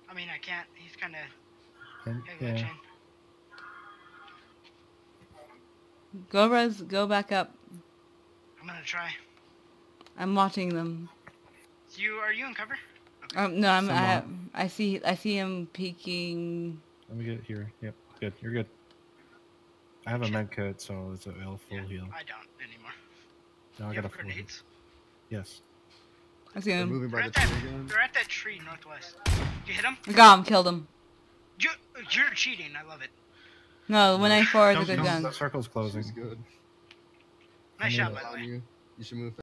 I mean, I can't. He's kind of Yeah. glitching. Go, Rez. Go back up. I'm gonna try. I'm watching them. Are you in cover? Okay. No, Somewhat. I see him peeking. Let me get it here. Yep, good. You're good. I have a med kit, so it's a full heal. I don't anymore. Now I You got a have full heal. grenades? Yes. I see They're him. moving by They're the at tree that. again. They're at that tree northwest. You hit him? I got him. Killed him. You're cheating. I love it. No, 194 is a good Don't- gun. The circle's closing. She's good. Nice I shot, need by the way. You should move.